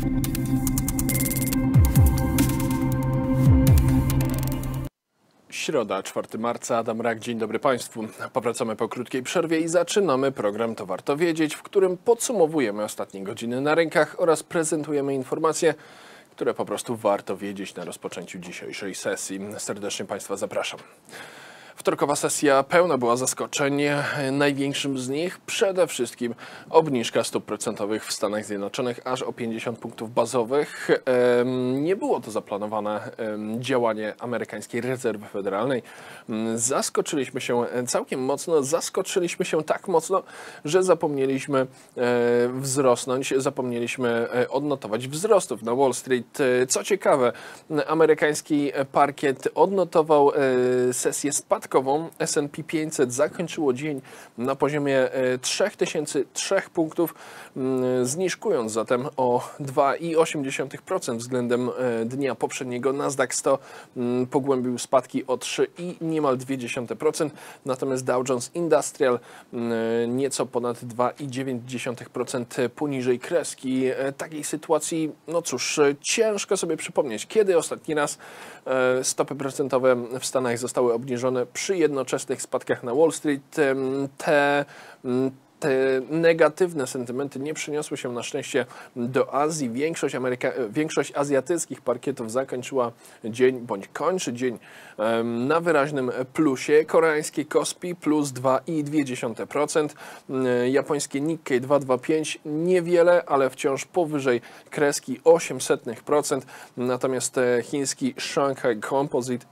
Środa, 4 marca, Adam Rak, dzień dobry Państwu. Powracamy po krótkiej przerwie i zaczynamy program To Warto Wiedzieć, w którym podsumowujemy ostatnie godziny na rynkach oraz prezentujemy informacje, które po prostu warto wiedzieć na rozpoczęciu dzisiejszej sesji. Serdecznie Państwa zapraszam. Wtorkowa sesja pełna była zaskoczeń. Największym z nich przede wszystkim obniżka stóp procentowych w Stanach Zjednoczonych aż o 50 punktów bazowych. Nie było to zaplanowane działanie amerykańskiej rezerwy federalnej. Zaskoczyliśmy się całkiem mocno. Zaskoczyliśmy się tak mocno, że zapomnieliśmy wzrosnąć, zapomnieliśmy odnotować wzrostów na Wall Street. Co ciekawe, amerykański parkiet odnotował sesję spadkową. S&P 500 zakończyło dzień na poziomie 3003 punktów, zniżkując zatem o 2,8% względem dnia poprzedniego. Nasdaq 100 pogłębił spadki o 3 i niemal 0,2%, natomiast Dow Jones Industrial nieco ponad 2,9% poniżej kreski. Takiej sytuacji, no cóż, ciężko sobie przypomnieć, kiedy ostatni raz stopy procentowe w Stanach zostały obniżone przy jednoczesnych spadkach na Wall Street. Te negatywne sentymenty nie przeniosły się na szczęście do Azji. Większość azjatyckich parkietów zakończyła dzień, bądź kończy dzień na wyraźnym plusie. Koreańskie Kospi plus 2,2%. Japońskie Nikkei 225 niewiele, ale wciąż powyżej kreski 0,08%. Natomiast chiński Shanghai Composite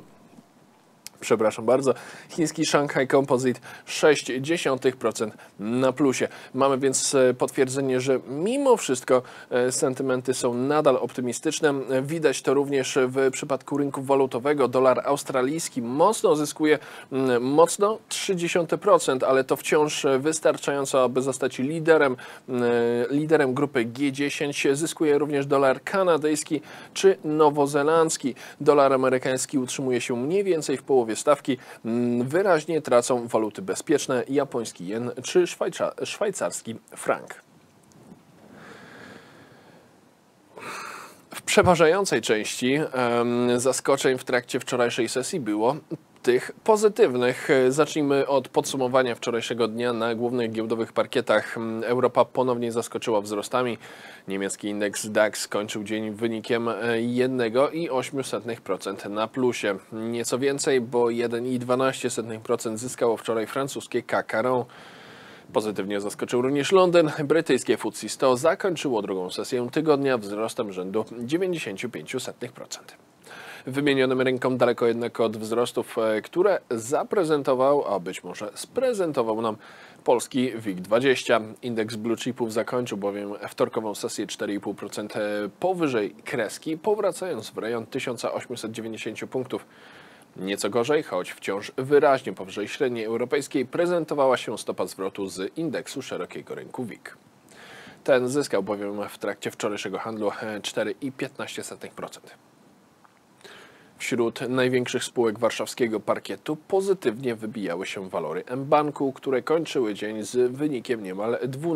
chiński Shanghai Composite 0,6% na plusie. Mamy więc potwierdzenie, że mimo wszystko sentymenty są nadal optymistyczne. Widać to również w przypadku rynku walutowego. Dolar australijski mocno zyskuje, mocno 0,3%, ale to wciąż wystarczająco, aby zostać liderem grupy G10. Zyskuje również dolar kanadyjski czy nowozelandzki. Dolar amerykański utrzymuje się mniej więcej w połowie stawki. Wyraźnie tracą waluty bezpieczne, japoński jen czy szwajcarski frank. W przeważającej części zaskoczeń w trakcie wczorajszej sesji było tych pozytywnych. Zacznijmy od podsumowania wczorajszego dnia na głównych giełdowych parkietach. Europa ponownie zaskoczyła wzrostami. Niemiecki indeks DAX kończył dzień wynikiem 1,8% na plusie. Nieco więcej, bo 1,12% zyskało wczoraj francuskie CAC 40. Pozytywnie zaskoczył również Londyn. Brytyjskie FTSE 100 zakończyło drugą sesję tygodnia wzrostem rzędu 0,95%. Wymienionym rynkom daleko jednak od wzrostów, które zaprezentował, a być może sprezentował nam polski WIG20. Indeks blue chipów zakończył bowiem wtorkową sesję 4,5% powyżej kreski, powracając w rejon 1890 punktów. Nieco gorzej, choć wciąż wyraźnie powyżej średniej europejskiej, prezentowała się stopa zwrotu z indeksu szerokiego rynku WIG. Ten zyskał bowiem w trakcie wczorajszego handlu 4,15%. Wśród największych spółek warszawskiego parkietu pozytywnie wybijały się walory mBanku, które kończyły dzień z wynikiem niemal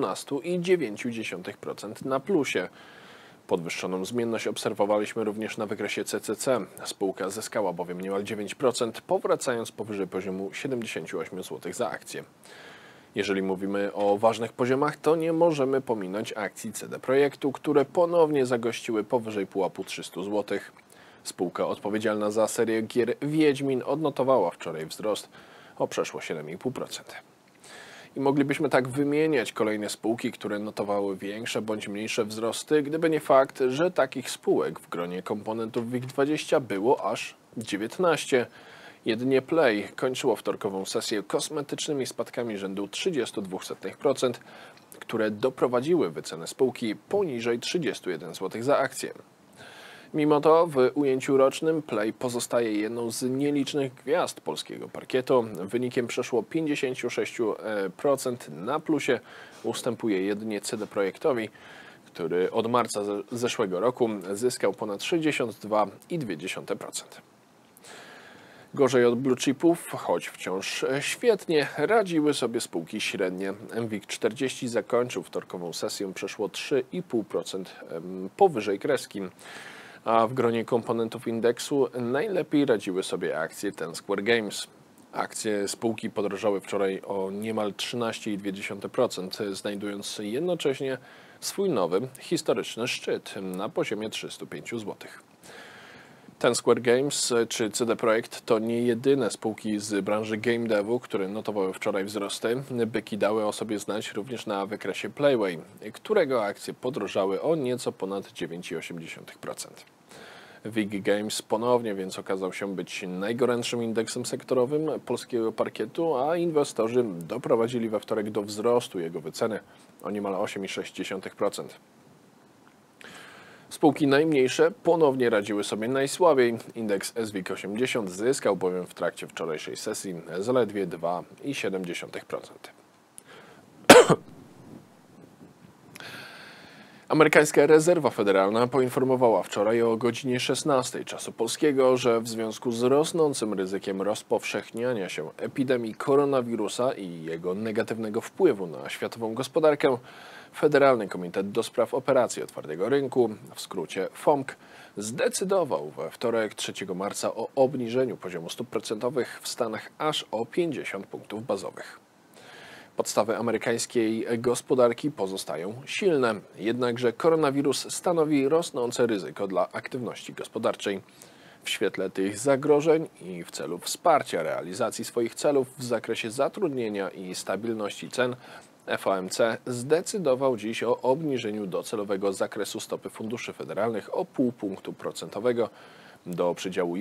12,9% na plusie. Podwyższoną zmienność obserwowaliśmy również na wykresie CCC. Spółka zyskała bowiem niemal 9%, powracając powyżej poziomu 78 zł za akcję. Jeżeli mówimy o ważnych poziomach, to nie możemy pominąć akcji CD Projektu, które ponownie zagościły powyżej pułapu 300 zł. Spółka odpowiedzialna za serię gier Wiedźmin odnotowała wczoraj wzrost o przeszło 7,5%. I moglibyśmy tak wymieniać kolejne spółki, które notowały większe bądź mniejsze wzrosty, gdyby nie fakt, że takich spółek w gronie komponentów WIG20 było aż 19. Jedynie Play kończyło wtorkową sesję kosmetycznymi spadkami rzędu 0,32%, które doprowadziły wycenę spółki poniżej 31 zł za akcję. Mimo to w ujęciu rocznym Play pozostaje jedną z nielicznych gwiazd polskiego parkietu. Wynikiem przeszło 56% na plusie ustępuje jedynie CD Projektowi, który od marca zeszłego roku zyskał ponad 62,2%. Gorzej od blue chipów, choć wciąż świetnie, radziły sobie spółki średnie. WIG40 zakończył wtorkową sesję przeszło 3,5% powyżej kreski. A w gronie komponentów indeksu najlepiej radziły sobie akcje Ten Square Games. Akcje spółki podrożały wczoraj o niemal 13,2%, znajdując jednocześnie swój nowy, historyczny szczyt na poziomie 305 zł. Ten Square Games czy CD Projekt to nie jedyne spółki z branży game devu, które notowały wczoraj wzrosty. Byki dały o sobie znać również na wykresie Playway, którego akcje podrożały o nieco ponad 9,8%. WIG Games ponownie więc okazał się być najgorętszym indeksem sektorowym polskiego parkietu, a inwestorzy doprowadzili we wtorek do wzrostu jego wyceny o niemal 8,6%. Spółki najmniejsze ponownie radziły sobie najsłabiej. Indeks SWIG80 zyskał bowiem w trakcie wczorajszej sesji zaledwie 2,7%. Amerykańska Rezerwa Federalna poinformowała wczoraj o godzinie 16 czasu polskiego, że w związku z rosnącym ryzykiem rozpowszechniania się epidemii koronawirusa i jego negatywnego wpływu na światową gospodarkę, Federalny Komitet do Spraw Operacji Otwartego Rynku, w skrócie FOMC, zdecydował we wtorek 3 marca o obniżeniu poziomu stóp procentowych w Stanach aż o 50 punktów bazowych. Podstawy amerykańskiej gospodarki pozostają silne, jednakże koronawirus stanowi rosnące ryzyko dla aktywności gospodarczej. W świetle tych zagrożeń i w celu wsparcia realizacji swoich celów w zakresie zatrudnienia i stabilności cen, FOMC zdecydował dziś o obniżeniu docelowego zakresu stopy funduszy federalnych o pół punktu procentowego do przedziału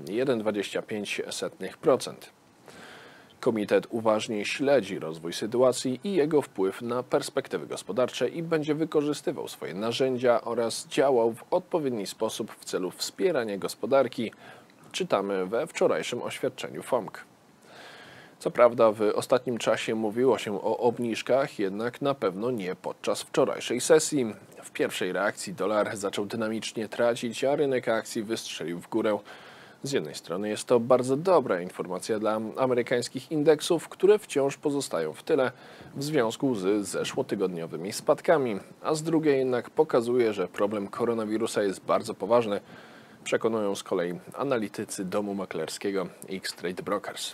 1,25%. Komitet uważnie śledzi rozwój sytuacji i jego wpływ na perspektywy gospodarcze i będzie wykorzystywał swoje narzędzia oraz działał w odpowiedni sposób w celu wspierania gospodarki, czytamy we wczorajszym oświadczeniu FOMC. Co prawda w ostatnim czasie mówiło się o obniżkach, jednak na pewno nie podczas wczorajszej sesji. W pierwszej reakcji dolar zaczął dynamicznie tracić, a rynek akcji wystrzelił w górę. Z jednej strony jest to bardzo dobra informacja dla amerykańskich indeksów, które wciąż pozostają w tyle w związku z zeszłotygodniowymi spadkami, a z drugiej jednak pokazuje, że problem koronawirusa jest bardzo poważny, przekonują z kolei analitycy domu maklerskiego X-Trade Brokers.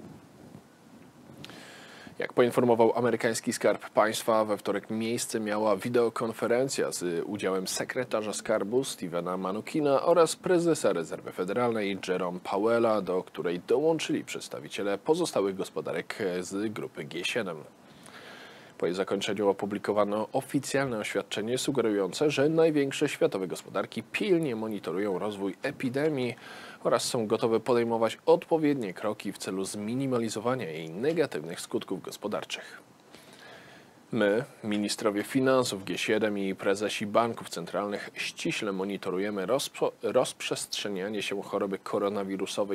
Jak poinformował amerykański Skarb Państwa, we wtorek miejsce miała wideokonferencja z udziałem sekretarza skarbu Stevena Mnuchina oraz prezesa Rezerwy Federalnej Jerome Powella, do której dołączyli przedstawiciele pozostałych gospodarek z grupy G7. Po jej zakończeniu opublikowano oficjalne oświadczenie sugerujące, że największe światowe gospodarki pilnie monitorują rozwój epidemii oraz są gotowe podejmować odpowiednie kroki w celu zminimalizowania jej negatywnych skutków gospodarczych. My, ministrowie finansów G7 i prezesi banków centralnych, ściśle monitorujemy rozprzestrzenianie się choroby koronawirusowej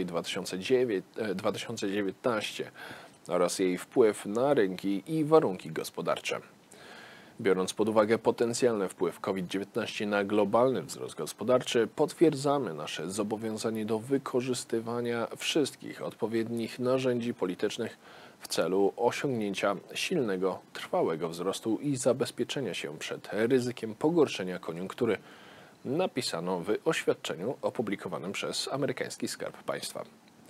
2019 oraz jej wpływ na rynki i warunki gospodarcze. Biorąc pod uwagę potencjalny wpływ COVID-19 na globalny wzrost gospodarczy, potwierdzamy nasze zobowiązanie do wykorzystywania wszystkich odpowiednich narzędzi politycznych w celu osiągnięcia silnego, trwałego wzrostu i zabezpieczenia się przed ryzykiem pogorszenia koniunktury, napisano w oświadczeniu opublikowanym przez amerykański Skarb Państwa.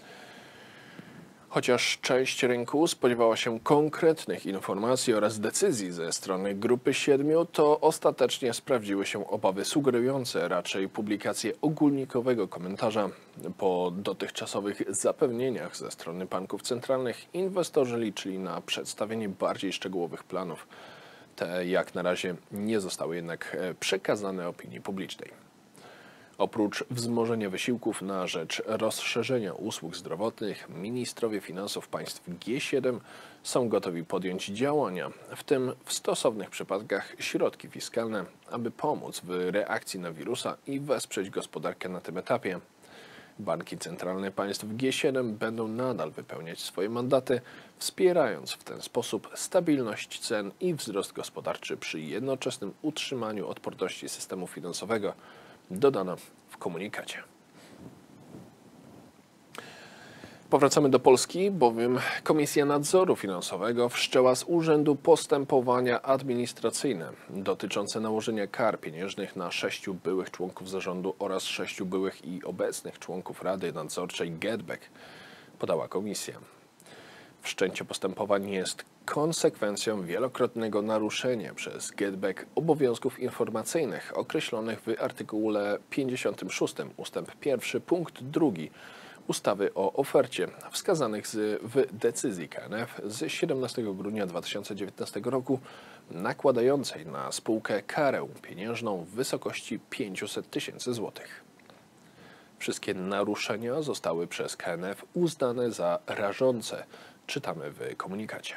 Chociaż część rynku spodziewała się konkretnych informacji oraz decyzji ze strony Grupy 7, to ostatecznie sprawdziły się obawy sugerujące raczej publikację ogólnikowego komentarza. Po dotychczasowych zapewnieniach ze strony banków centralnych inwestorzy liczyli na przedstawienie bardziej szczegółowych planów. Te jak na razie nie zostały jednak przekazane opinii publicznej. Oprócz wzmożenia wysiłków na rzecz rozszerzenia usług zdrowotnych, ministrowie finansów państw G7 są gotowi podjąć działania, w tym w stosownych przypadkach środki fiskalne, aby pomóc w reakcji na wirusa i wesprzeć gospodarkę na tym etapie. Banki centralne państw G7 będą nadal wypełniać swoje mandaty, wspierając w ten sposób stabilność cen i wzrost gospodarczy przy jednoczesnym utrzymaniu odporności systemu finansowego, dodano w komunikacie. Powracamy do Polski, bowiem Komisja Nadzoru Finansowego wszczęła z urzędu postępowania administracyjne dotyczące nałożenia kar pieniężnych na 6 byłych członków zarządu oraz 6 byłych i obecnych członków Rady Nadzorczej GetBack, podała komisja. Wszczęcie postępowań jest konsekwencją wielokrotnego naruszenia przez GetBack obowiązków informacyjnych określonych w artykule 56 ustęp 1 punkt 2 ustawy o ofercie wskazanych w decyzji KNF z 17 grudnia 2019 roku nakładającej na spółkę karę pieniężną w wysokości 500 000 złotych. Wszystkie naruszenia zostały przez KNF uznane za rażące, czytamy w komunikacie.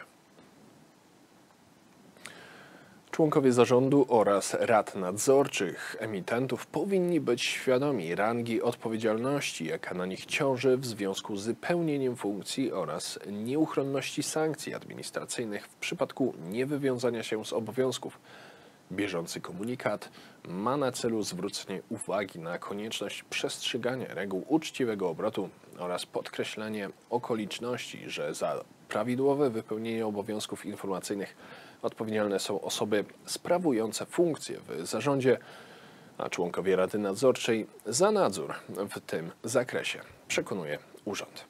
Członkowie zarządu oraz rad nadzorczych emitentów powinni być świadomi rangi odpowiedzialności, jaka na nich ciąży w związku z pełnieniem funkcji oraz nieuchronności sankcji administracyjnych w przypadku niewywiązania się z obowiązków. Bieżący komunikat ma na celu zwrócenie uwagi na konieczność przestrzegania reguł uczciwego obrotu oraz podkreślenie okoliczności, że za prawidłowe wypełnienie obowiązków informacyjnych odpowiedzialne są osoby sprawujące funkcje w zarządzie, a członkowie Rady Nadzorczej za nadzór w tym zakresie, przekonuje urząd.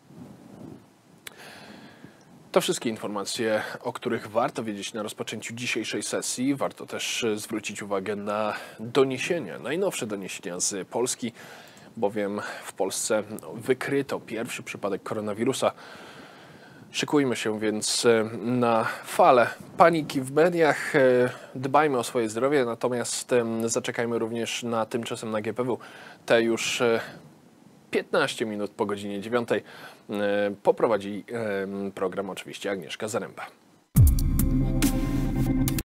To wszystkie informacje, o których warto wiedzieć na rozpoczęciu dzisiejszej sesji. Warto też zwrócić uwagę na doniesienia, najnowsze doniesienia z Polski, bowiem w Polsce wykryto pierwszy przypadek koronawirusa. Szykujmy się więc na falę paniki w mediach. Dbajmy o swoje zdrowie, natomiast zaczekajmy również na tymczasem na GPW. Te już 15 minut po godzinie 9 poprowadzi program oczywiście Agnieszka Zaręba.